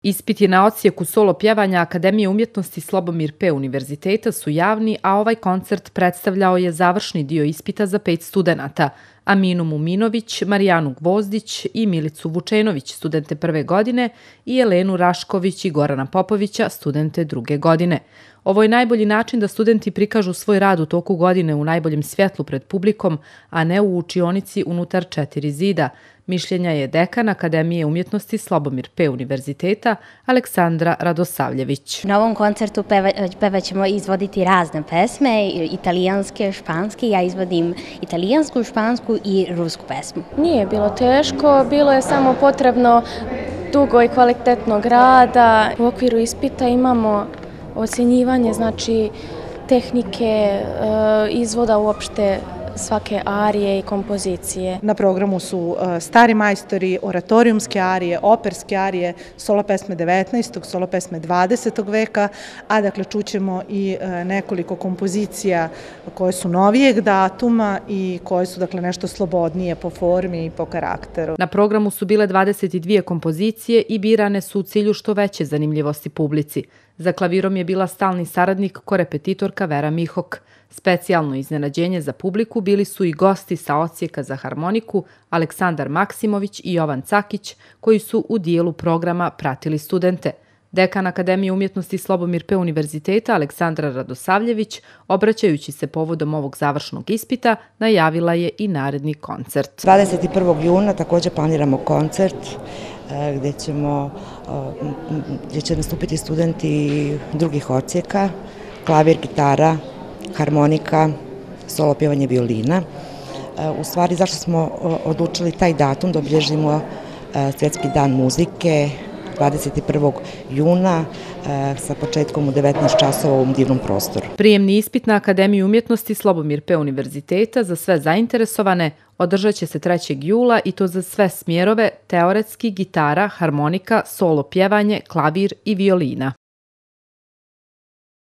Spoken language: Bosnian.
Ispiti na odsjeku solo pjevanja Akademije umjetnosti Slobomir P. Univerziteta su javni, a ovaj koncert predstavljao je završni dio ispita za 5 studenata: Aminu Muminović, Marijanu Gvozdić i Milicu Vučenović, studente prve godine, i Elenu Rašković i Gorana Popovića, studente druge godine. Ovo je najbolji način da studenti prikažu svoj rad u toku godine u najboljem svjetlu pred publikom, a ne u učionici unutar 4 zida. Mišljenja je dekan Akademije umjetnosti Slobomir P. Univerziteta Aleksandra Radosavljević. Na ovom koncertu pevaćemo izvoditi razne pesme, italijanske, španske. Ja izvodim italijansku, špansku i rusku pesmu. Nije bilo teško, bilo je samo potrebno dugo i kvalitetnog rada. U okviru ispita imamo ocjenjivanje, znači tehnike, izvoda uopšte svake arije i kompozicije. Na programu su stari majstori, oratorijumske arije, operske arije, solo pesme 19. solo pesme 20. veka, a dakle čućemo i nekoliko kompozicija koje su novijeg datuma i koje su dakle nešto slobodnije po formi i po karakteru. Na programu su bile 22 kompozicije i birane su u cilju što veće zanimljivosti publici. Za klavirom je bila stalni saradnik korepetitorka Vera Mihok. Specijalno iznenađenje za publiku bili su i gosti sa odsjeka za harmoniku Aleksandar Maksimović i Jovan Cakić, koji su u dijelu programa pratili studente. Dekan Akademije umjetnosti Slobomir P. Univerziteta Aleksandra Radosavljević, obraćajući se povodom ovog završnog ispita, najavila je i naredni koncert. 21. juna također planiramo koncert gdje će nastupiti studenti drugih odsjeka, klavir, gitara, harmonika, solo pjevanje violina. U stvari, zašto smo odlučili taj datum da obilježimo Svjetski dan muzike 21. juna sa početkom u 19 časova u ovom divnom prostoru. Prijemni ispit na Akademiju umjetnosti Slobomir P. Univerziteta za sve zainteresovane održat će se 3. jula i to za sve smjerove: teoretski, gitara, harmonika, solo pjevanje, klavir i violina.